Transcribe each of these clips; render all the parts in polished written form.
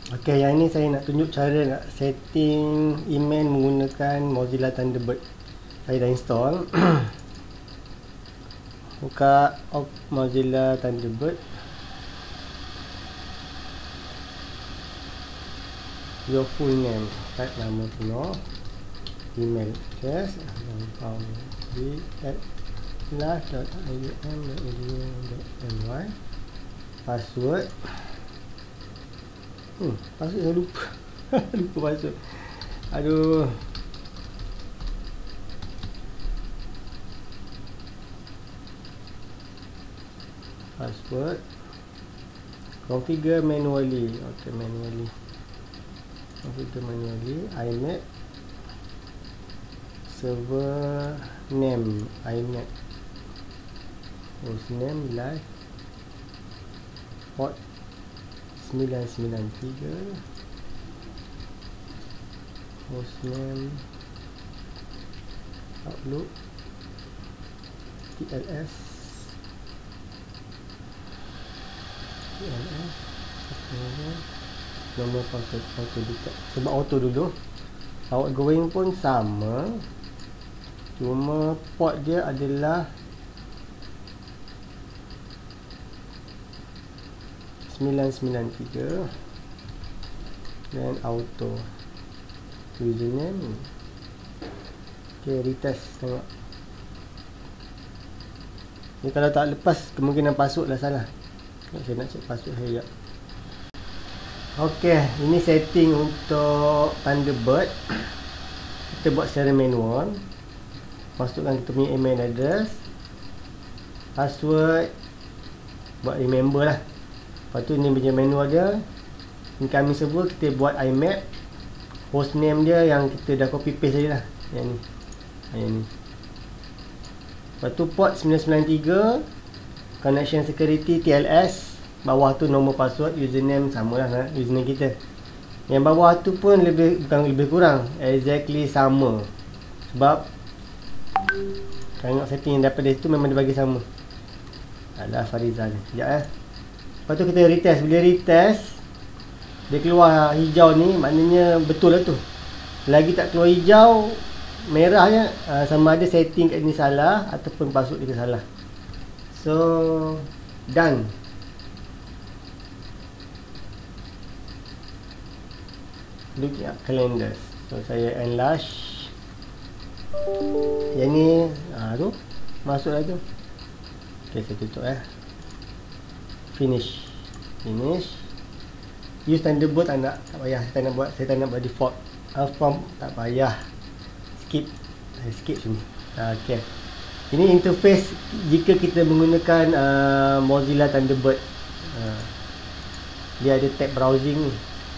Okey, yang ni saya nak tunjuk cara nak setting email menggunakan Mozilla Thunderbird. Saya dah install. Buka Mozilla Thunderbird. Your full name, type nama penuh, email address, live.ium.edu.my, password. Password saya lupa. Lupa password. Aduh. Password. Configure manually. Okay, manually. Configure manually. IMAP. Server name. IMAP. Hostname live. Port 993. Hostname Outlook TLS nombor password auto dekat sebab auto dulu. Outgoing pun sama, cuma port dia adalah 993 dan auto. Username. Okay, retest tengok. Ni kalau tak lepas kemungkinan password lah salah. Saya nak cek password saya. Okey, ini setting untuk Thunderbird. Kita buat secara manual. Masukkan kita punya email address, password, buat remember lah. Lepas tu ni punya manual dia. Incoming server kita buat IMAP. Hostname dia yang kita dah copy paste saja lah. Yang ni. Yang ni. Lepas tu port 993, connection security TLS, bawah tu nombor password, username sama lah username kita. Yang bawah tu pun bukan lebih kurang, exactly sama. Sebab tengok setting yang daripada situ memang dia bagi sama. Alah Farizal. Sekejap Lepas tu kita retest. Bila retest dia keluar hijau ni, maknanya betul lah tu. Lagi tak keluar hijau, merahnya sama ada setting kat ni salah ataupun password kita salah. So done. Look at calendar. So saya enlarge. Yang ni tu masuk lah tu. Okay, saya tutup finish. Use Thunderbird tak payah. Saya tak nak buat default. From tak payah. Skip sini. Okay. Ini interface jika kita menggunakan Mozilla Thunderbird. Dia ada tab browsing ni.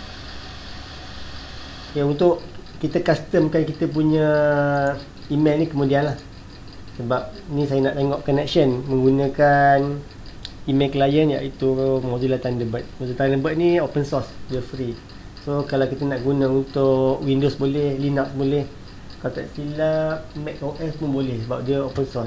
Okay, untuk kita customkan kita punya email ni kemudian lah. Sebab ni saya nak tengok connection menggunakan email client iaitu Mozilla Thunderbird. Mozilla Thunderbird ni open source, dia free. So kalau kita nak guna untuk Windows boleh, Linux boleh. Kalau tak silap Mac OS pun boleh sebab dia open source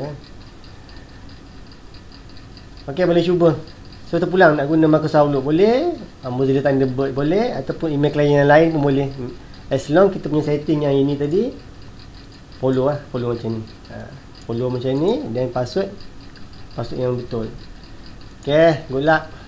Ok, boleh cuba. So terpulang nak guna Microsoft Outlook boleh, Mozilla Thunderbird boleh, ataupun email client yang lain pun boleh. As long kita punya setting yang ini tadi follow macam ni. Follow macam ni dan password yang betul. Okay, good luck.